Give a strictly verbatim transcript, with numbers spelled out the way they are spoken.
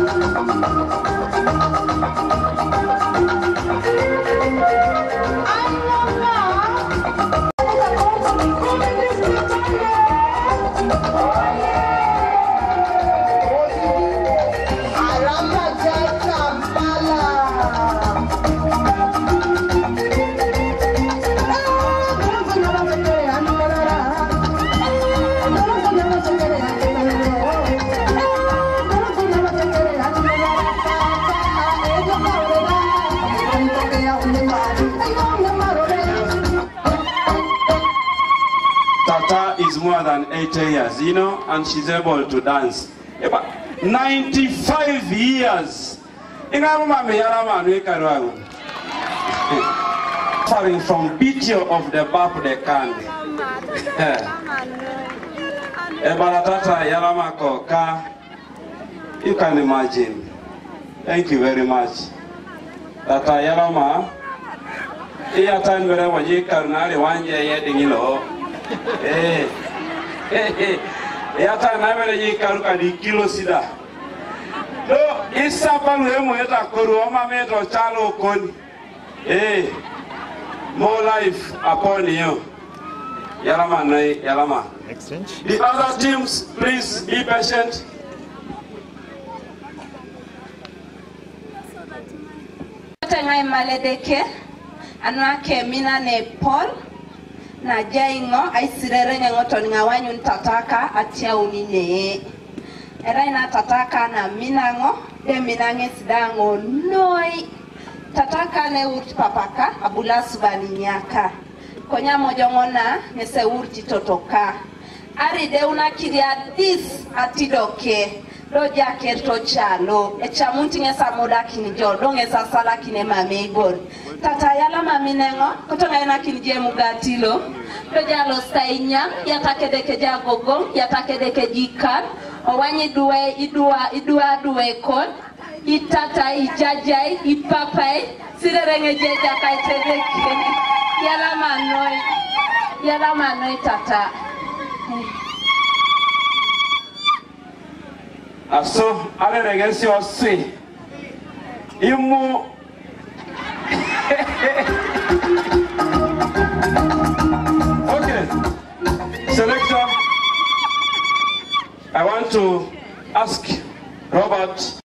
Tata is more than eighty years, you know, and she's able to dance. ninety-five years. Suffering from picture of the bap de can. Ebaratata Yalamako ka. You can imagine. Thank you very much. Tata Yalama. Iya tan bere waji karnari wanje yedingilo. Eh. Eh. Ya tan na bere ji karuka di kilo sida. Do isa palu emo eta koru oma metro chalo koni. Eh. More life upon you. Yalama nai Yalama. Exchange. The other teams, please be patient. Ngai maledeke anwa ke mina ne Paul na jaingo ai sirere ngoto ngawanyun tataka atia unine era ina tataka na minango de minange sidango noi tataka ne urti papaka abula subani nyaka konya mojongona nese urti totoka ari de una kiria dis atidoke Roja kerto chalo, echa munti ngesa moda kini jodo ngesa sala kine mame igor. Tata yala mami nengo, kutonga ina kini je mugatilo. Roja lo stainya, yatake deke jagogong, yatake deke jikan. Owanyi duwe, idua, idua duwe kon. Itata, ijajai, ipapai. Sirerenge jeja kai tedeke. Yala manoi, yala manoi tata. Aso, ale regesi osui. Imu. Okay. Selector, I want to ask Robert